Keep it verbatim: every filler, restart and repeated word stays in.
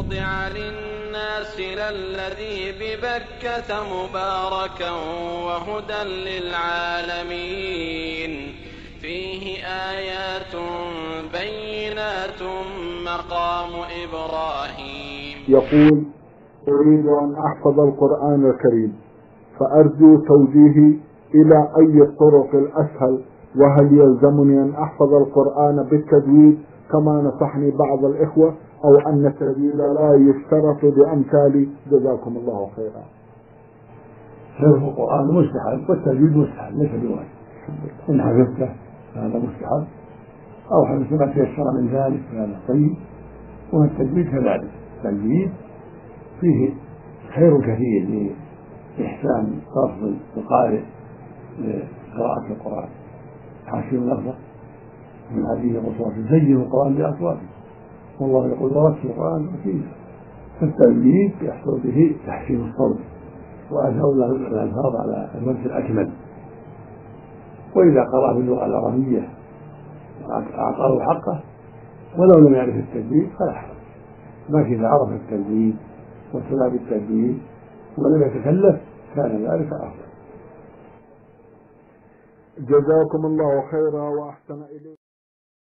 وضع للناس للذي ببكة مباركا وهدى للعالمين فيه آيات بينات مقام إبراهيم. يقول: أريد أن أحفظ القرآن الكريم، فأرجو توجيهي إلى أي الطرق الأسهل، وهل يلزمني أن أحفظ القرآن بالتجويد كما نصحني بعض الإخوة، أو أن التجويد لا يشترط بأمثالي؟ جزاكم الله خيرا. حفظ القرآن مستحب والتجويد مستحب ليس بواجب، إن حفظته فهذا مستحب، أو حفظت ما تيسر من ذلك فهذا طيب، والتجويد كذلك. التجويد فيه خير كثير لإحسان لفظ القارئ لقراءة القرآن، تحسين لفظه من حديث الرسول: زينوا القرآن بأصواتكم، والله يقول: ورتل القرآن ترتيلا. فالتجويد يحصل به تحسين الصوت وأداء الألفاظ على الوجه الأكمل. وإذا قرأ باللغة العربية أعطاه حقه ولو لم يعرف التجويد فلا حرج، لكن إذا عرف التجويد وسمع بالتجويد ولم يتكلف كان ذلك أفضل. جزاكم الله خيرا وأحسن إليكم.